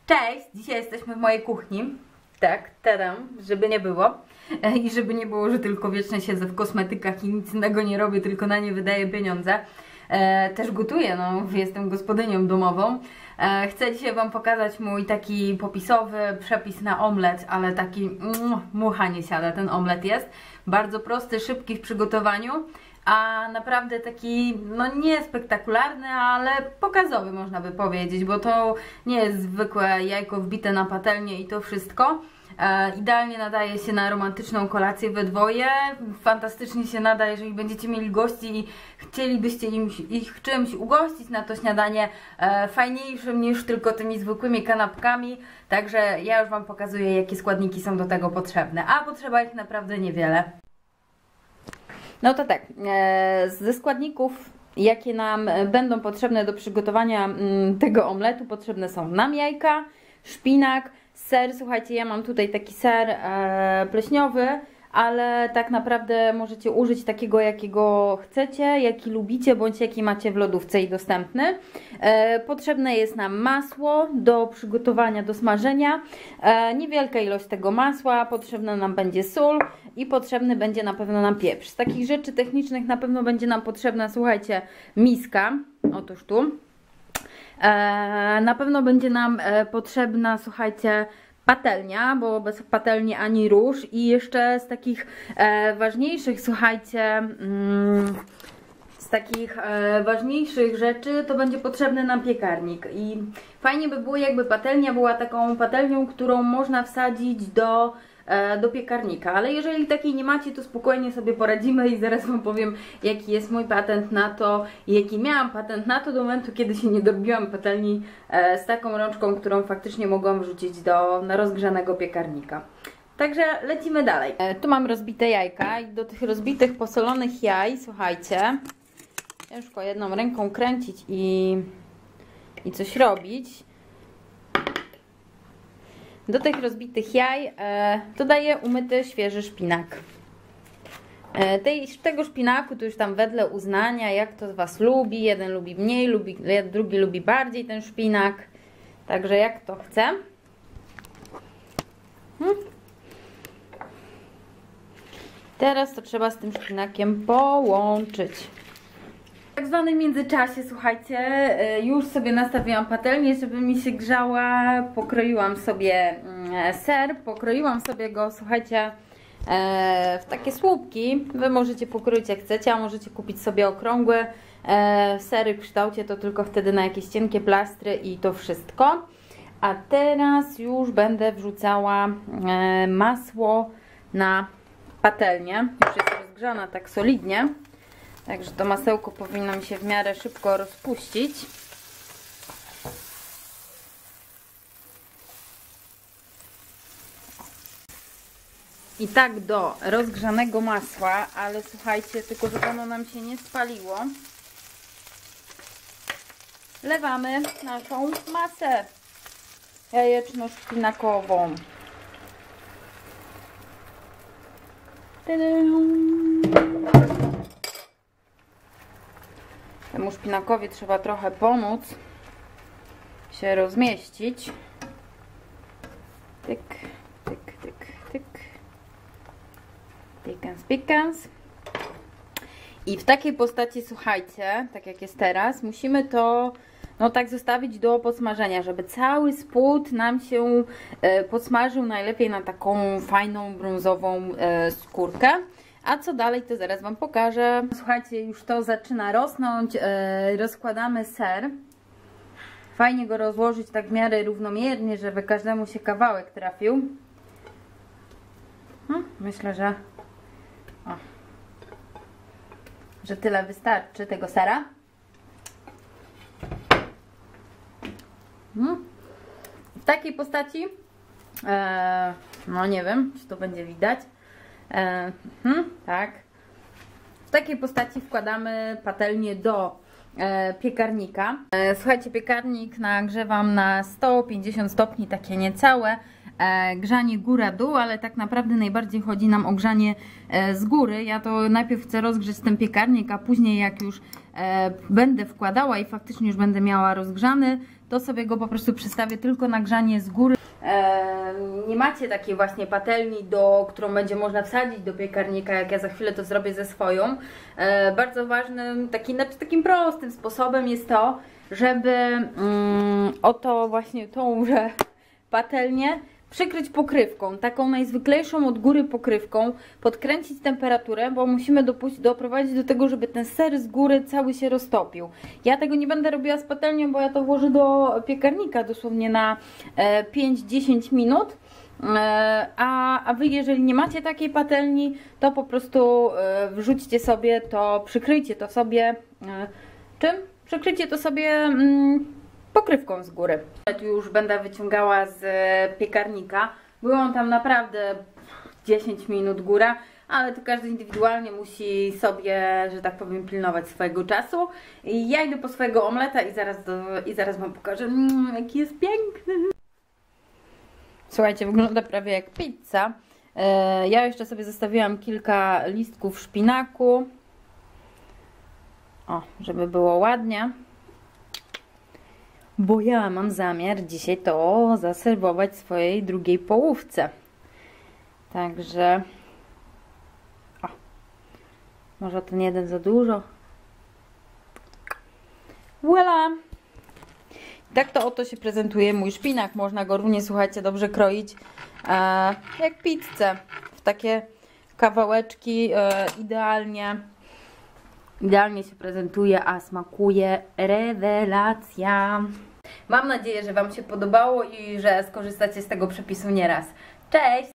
Cześć! Dzisiaj jesteśmy w mojej kuchni. Tak, tadam, żeby nie było. I żeby nie było, że tylko wiecznie siedzę w kosmetykach i nic innego nie robię, tylko na nie wydaję pieniądze. Też gotuję, no, jestem gospodynią domową. Chcę dzisiaj Wam pokazać mój taki popisowy przepis na omlet, ale taki mucha nie siada ten omlet jest. Bardzo prosty, szybki w przygotowaniu, a naprawdę taki, no nie spektakularny, ale pokazowy można by powiedzieć, bo to nie jest zwykłe jajko wbite na patelnię i to wszystko. Idealnie nadaje się na romantyczną kolację we dwoje, fantastycznie się nada, jeżeli będziecie mieli gości i chcielibyście ich czymś ugościć na to śniadanie fajniejszym niż tylko tymi zwykłymi kanapkami. Także ja już Wam pokazuję, jakie składniki są do tego potrzebne, a potrzeba ich naprawdę niewiele. No to tak, ze składników, jakie nam będą potrzebne do przygotowania tego omletu, potrzebne są nam jajka, szpinak, ser. Słuchajcie, ja mam tutaj taki ser pleśniowy, ale tak naprawdę możecie użyć takiego, jakiego chcecie, jaki lubicie, bądź jaki macie w lodówce i dostępny. Potrzebne jest nam masło do przygotowania, do smażenia. Niewielka ilość tego masła, potrzebna nam będzie sól i potrzebny będzie na pewno nam pieprz. Z takich rzeczy technicznych na pewno będzie nam potrzebna, słuchajcie, miska. Otóż tu. Na pewno będzie nam potrzebna, słuchajcie, patelnia, bo bez patelni ani róż. I jeszcze z takich ważniejszych, słuchajcie, z takich ważniejszych rzeczy to będzie potrzebny nam piekarnik. I fajnie by było, jakby patelnia była taką patelnią, którą można wsadzić do piekarnika, ale jeżeli takiej nie macie, to spokojnie sobie poradzimy i zaraz Wam powiem, jaki jest mój patent na to, jaki miałam patent na to do momentu, kiedy się nie dorobiłam patelni z taką rączką, którą faktycznie mogłam wrzucić na rozgrzanego piekarnika. Także lecimy dalej. Tu mam rozbite jajka i do tych rozbitych, posolonych jaj, słuchajcie, ciężko jedną ręką kręcić i coś robić. Do tych rozbitych jaj dodaję umyty, świeży szpinak. Tego szpinaku to już tam wedle uznania, jak to z Was lubi. Jeden lubi mniej, drugi lubi bardziej ten szpinak. Także jak to chce. Teraz to trzeba z tym szpinakiem połączyć. W tak zwanym międzyczasie, słuchajcie, już sobie nastawiłam patelnię, żeby mi się grzała. Pokroiłam sobie ser, pokroiłam sobie go, słuchajcie, w takie słupki. Wy możecie pokroić jak chcecie, a możecie kupić sobie okrągłe sery w kształcie, to tylko wtedy na jakieś cienkie plastry i to wszystko. A teraz już będę wrzucała masło na patelnię. Już jest rozgrzana tak solidnie. Także to masełko powinno mi się w miarę szybko rozpuścić. I tak do rozgrzanego masła, ale słuchajcie, tylko żeby ono nam się nie spaliło, lewamy naszą masę jajeczno-szpinakową. Temu szpinakowi trzeba trochę pomóc się rozmieścić. Tyk, tyk, tyk, tyk. Pikans, pikans. I w takiej postaci, słuchajcie, tak jak jest teraz, musimy to tak zostawić do podsmażenia, żeby cały spód nam się podsmażył najlepiej na taką fajną, brązową skórkę. A co dalej, to zaraz Wam pokażę. Słuchajcie, już to zaczyna rosnąć. Rozkładamy ser. Fajnie go rozłożyć tak w miarę równomiernie, żeby każdemu się kawałek trafił. Myślę, że tyle wystarczy tego sera. W takiej postaci, no nie wiem, czy to będzie widać. Tak. W takiej postaci wkładamy patelnię do piekarnika. Słuchajcie, piekarnik nagrzewam na 150 stopni, takie niecałe. Grzanie góra-dół, ale tak naprawdę najbardziej chodzi nam o grzanie z góry. Ja to najpierw chcę rozgrzeć ten piekarnik, a później jak już będę wkładała i faktycznie już będę miała rozgrzany, to sobie go po prostu przystawię tylko na grzanie z góry. Nie macie takiej właśnie patelni, którą będzie można wsadzić do piekarnika, jak ja za chwilę to zrobię ze swoją. Bardzo ważnym, takim prostym sposobem jest to, żeby oto właśnie tąże patelnię przykryć pokrywką, taką najzwyklejszą od góry pokrywką, podkręcić temperaturę, bo musimy doprowadzić do tego, żeby ten ser z góry cały się roztopił. Ja tego nie będę robiła z patelnią, bo ja to włożę do piekarnika dosłownie na 5-10 minut. A wy, jeżeli nie macie takiej patelni, to po prostu wrzućcie sobie to, przykryjcie to sobie czym? Przykryjcie to sobie pokrywką z góry. Tu już będę wyciągała z piekarnika. Było tam naprawdę 10 minut góra, ale to każdy indywidualnie musi sobie, że tak powiem, pilnować swojego czasu. I ja idę po swojego omleta i zaraz wam pokażę, jaki jest piękny. Słuchajcie, wygląda prawie jak pizza. Ja jeszcze sobie zostawiłam kilka listków szpinaku. O, żeby było ładnie. Bo ja mam zamiar dzisiaj to zaserwować swojej drugiej połówce. Także... O, może ten jeden za dużo. Voilà! Tak to oto się prezentuje mój szpinak. Można go równie, słuchajcie, dobrze kroić jak pizzę. W takie kawałeczki idealnie się prezentuje, a smakuje rewelacja. Mam nadzieję, że wam się podobało i że skorzystacie z tego przepisu nieraz. Cześć!